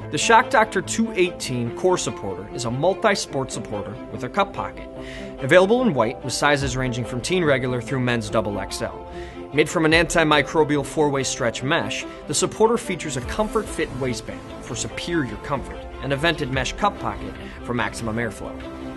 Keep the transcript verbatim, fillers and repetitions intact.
The Shock Doctor two eighteen Core Supporter is a multi-sport supporter with a cup pocket. Available in white with sizes ranging from teen regular through men's double X L. Made from an antimicrobial four-way stretch mesh, the supporter features a comfort fit waistband for superior comfort and a vented mesh cup pocket for maximum airflow.